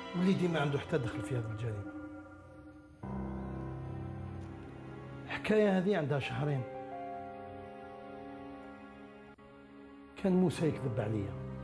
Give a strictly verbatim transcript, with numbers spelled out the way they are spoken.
وليدي ما عنده حتى دخل في هذه الجريمة. الحكاية هذه عندها شهرين كان موسى يكذب عليا.